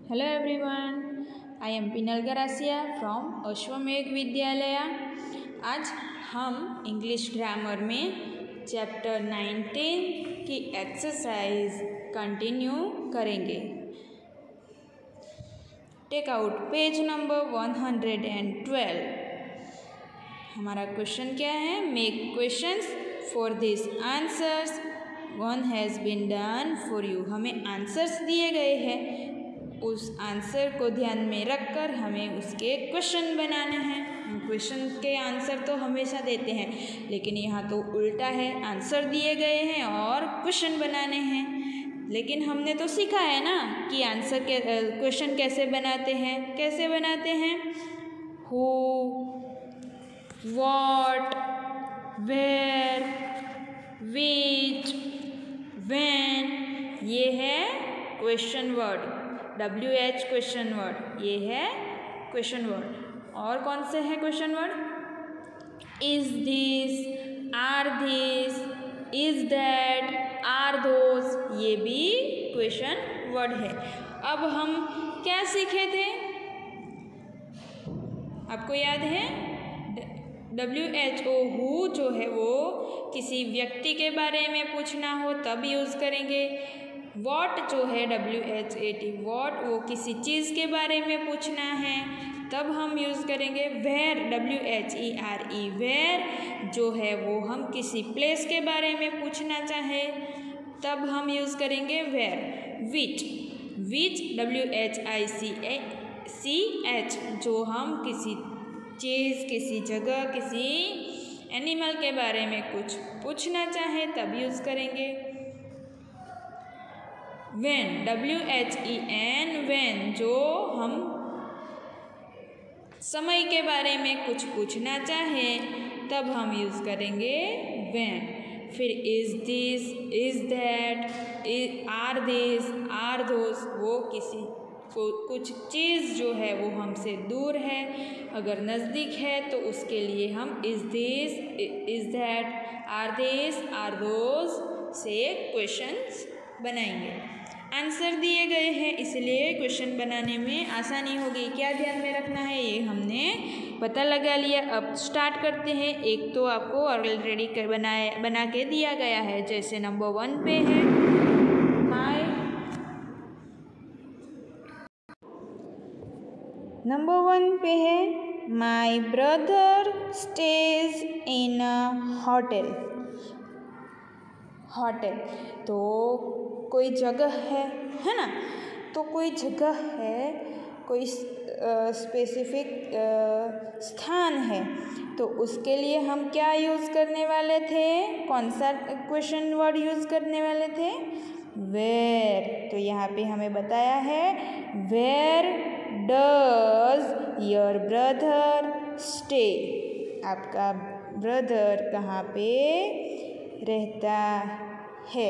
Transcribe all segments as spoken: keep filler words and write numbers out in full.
Hello everyone, I am Pinal Garasia from अश्वमेघ विद्यालय। आज हम English grammar में चैप्टर नाइनटीन की एक्सरसाइज कंटिन्यू करेंगे। Take out page number one hundred twelve. हमारा question क्या है? Make questions for this answers one has been done for you. हमें answers दिए गए हैं, उस आंसर को ध्यान में रखकर हमें उसके क्वेश्चन बनाने हैं। क्वेश्चन के आंसर तो हमेशा देते हैं, लेकिन यहाँ तो उल्टा है, आंसर दिए गए हैं और क्वेश्चन बनाने हैं। लेकिन हमने तो सीखा है ना कि आंसर के क्वेश्चन कैसे बनाते हैं। कैसे बनाते हैं? Who, what, where, which, when, ये है question word. W H question word, ये है क्वेश्चन वर्ड। और कौन से है question word? Is this, are this, is that, are those, ये भी क्वेश्चन वर्ड है। अब हम क्या सीखे थे? आपको याद है? डब्ल्यू एच ओ हु जो है वो किसी व्यक्ति के बारे में पूछना हो तब यूज़ करेंगे। वॉट जो है W H A T what, वो किसी चीज़ के बारे में पूछना है तब हम यूज़ करेंगे। Where W H E R E where जो है वो हम किसी प्लेस के बारे में पूछना चाहें तब हम यूज़ करेंगे where. Which which W H I C A C H जो हम किसी चीज़, किसी जगह, किसी एनिमल के बारे में कुछ पूछना चाहें तब यूज़ करेंगे। When W H E N when जो हम समय के बारे में कुछ पूछना चाहें तब हम यूज़ करेंगे when। फिर is this, is that, are this, are those, वो किसी को कुछ चीज़ जो है वो हमसे दूर है, अगर नज़दीक है तो उसके लिए हम is this, is that, are this, are those से क्वेश्चंस बनाएंगे। आंसर दिए गए हैं इसलिए क्वेश्चन बनाने में आसानी होगी। क्या ध्यान में रखना है ये हमने पता लगा लिया। अब स्टार्ट करते हैं। एक तो आपको ऑलरेडी कर बनाए बना के दिया गया है, जैसे नंबर वन पे है माय नंबर वन पे है my brother stays in a hotel. Hotel तो कोई जगह है है ना, तो कोई जगह है, कोई स्पेसिफिक स्थान है, तो उसके लिए हम क्या यूज़ करने वाले थे? कौन सा क्वेश्चन वर्ड यूज़ करने वाले थे? वेयर। तो यहाँ पे हमें बताया है where does your brother stay. आपका ब्रदर कहाँ पे रहता है?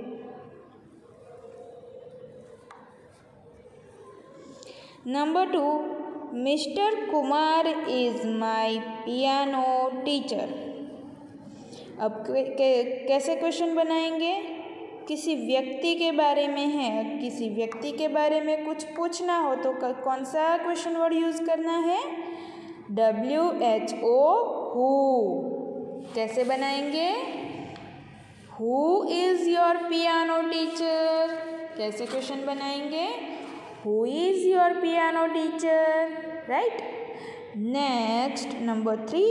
Number two, mister Kumar is my piano teacher. अब कैसे क्वेश्चन बनाएंगे? किसी व्यक्ति के बारे में है, किसी व्यक्ति के बारे में कुछ पूछना हो तो कौन सा क्वेश्चन वर्ड यूज़ करना है? W H O who. कैसे बनाएंगे? Who is your piano teacher. कैसे क्वेश्चन बनाएंगे? Who is your piano teacher? Right? Next, number three.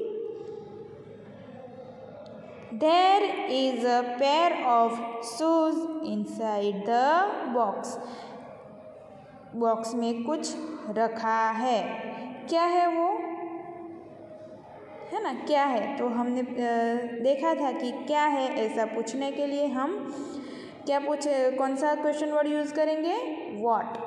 There is a pair of shoes inside the box. Box में कुछ रखा है। क्या है वो? है ना, क्या है? तो हमने देखा था कि क्या है, ऐसा पूछने के लिए हम क्या पूछे, कौन सा क्वेश्चन वर्ड यूज़ करेंगे? What।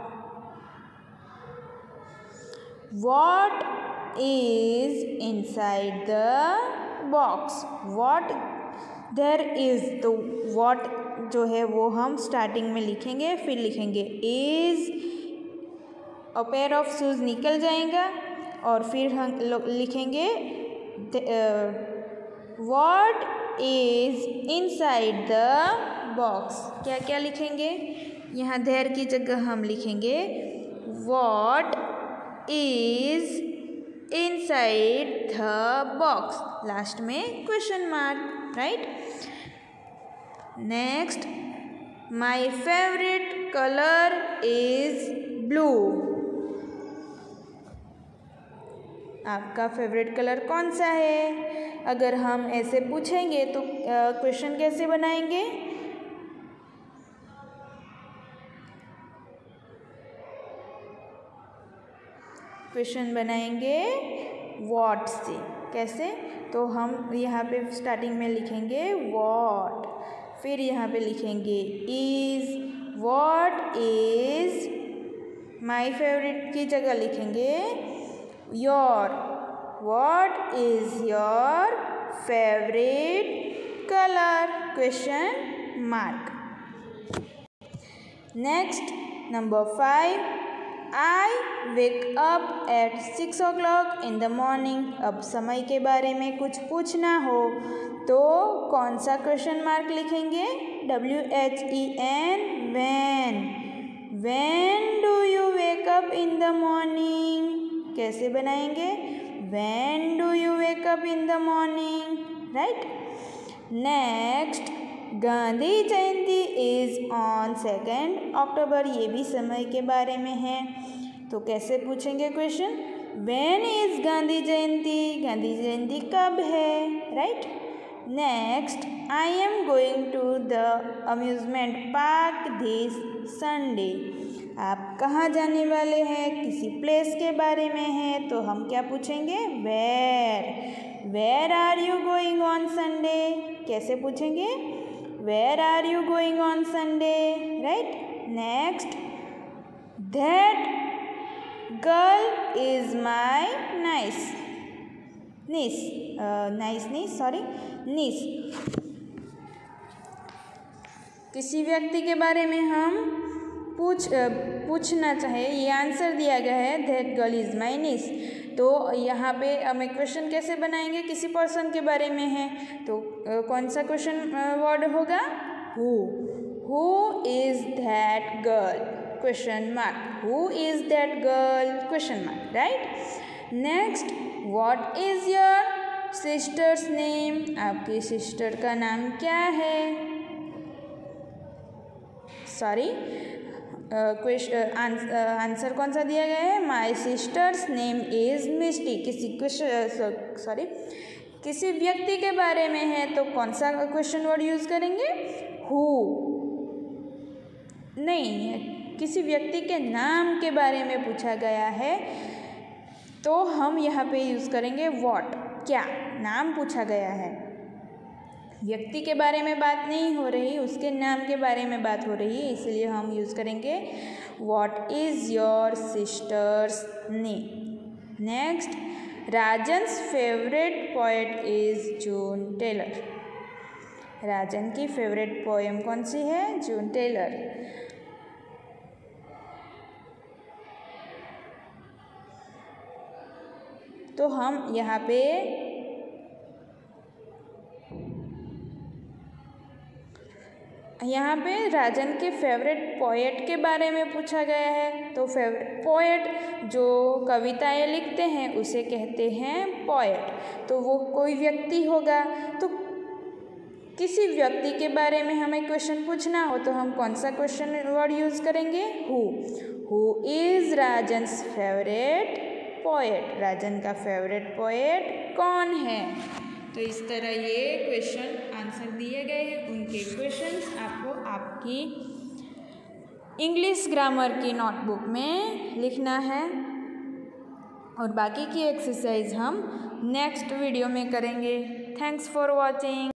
What is inside the box? What there is, तो what जो है वो हम स्टार्टिंग में लिखेंगे, फिर लिखेंगे is, a pair of shoes निकल जाएगा और फिर हम लिखेंगे what is inside the box। क्या क्या लिखेंगे? यहाँ देयर की जगह हम लिखेंगे what is inside the box, last में question mark, right. Next, my favourite colour is blue. आपका फेवरेट कलर कौन सा है? अगर हम ऐसे पूछेंगे तो क्वेश्चन कैसे बनाएंगे? क्वेश्चन बनाएंगे व्हाट से। कैसे? तो हम यहाँ पे स्टार्टिंग में लिखेंगे व्हाट, फिर यहाँ पे लिखेंगे is, what is, my favourite की जगह लिखेंगे your, what is your favourite colour, question mark. Next, number five, I wake up at six o'clock in the morning. अब समय के बारे में कुछ पूछना हो तो कौन सा क्वेश्चन मार्क लिखेंगे? W H E N, when. When do you wake up in the morning? कैसे बनाएंगे? When do you wake up in the morning, right. Next, Gandhi Jayanti is on second October. ये भी समय के बारे में है, तो कैसे पूछेंगे question? When is Gandhi Jayanti? Gandhi Jayanti कब है, right. Next, I am going to the amusement park this Sunday. आप कहाँ जाने वाले हैं? किसी प्लेस के बारे में है, तो हम क्या पूछेंगे? Where. Where are you going on Sunday? कैसे पूछेंगे? Where are you going on Sunday, right. Next, that girl is my nice niece, nice niece sorry niece. किसी व्यक्ति के बारे में हम पूछ पूछना चाहे, ये आंसर दिया गया है that girl is my niece, तो यहाँ पे हमें क्वेश्चन कैसे बनाएंगे? किसी पर्सन के बारे में है तो कौन सा क्वेश्चन वर्ड होगा? Who. Who is that girl, question mark. Who is that girl, question mark, right. Next, what is your sister's name? आपकी सिस्टर का नाम क्या है? सॉरी, क्वेश्चन आंसर कौन सा दिया गया है? My sister's name is Misty. किसी क्वेश्चन सॉरी किसी व्यक्ति के बारे में है तो कौन सा क्वेश्चन वर्ड यूज करेंगे? हु। नहीं, किसी व्यक्ति के नाम के बारे में पूछा गया है तो हम यहाँ पे यूज करेंगे व्हाट। क्या? नाम पूछा गया है, व्यक्ति के बारे में बात नहीं हो रही, उसके नाम के बारे में बात हो रही है, इसलिए हम यूज़ करेंगे what is your sister's name. Next, Rajan's favourite poet is June Taylor. Rajan की फेवरेट पोएम कौन सी है? June Taylor. तो हम यहाँ पे यहाँ पे राजन के फेवरेट पोएट के बारे में पूछा गया है, तो फेवरेट पोएट जो कविताएं लिखते हैं उसे कहते हैं पोएट। तो वो कोई व्यक्ति होगा, तो किसी व्यक्ति के बारे में हमें क्वेश्चन पूछना हो तो हम कौन सा क्वेश्चन वर्ड यूज़ करेंगे? Who. Who is Rajan's favourite poet? Rajan का फेवरेट पोएट कौन है? तो इस तरह ये क्वेश्चन आंसर दिए गए हैं। उनके क्वेश्चंस आपको आपकी इंग्लिश ग्रामर की नोटबुक में लिखना है और बाकी की एक्सरसाइज हम नेक्स्ट वीडियो में करेंगे। Thanks for watching.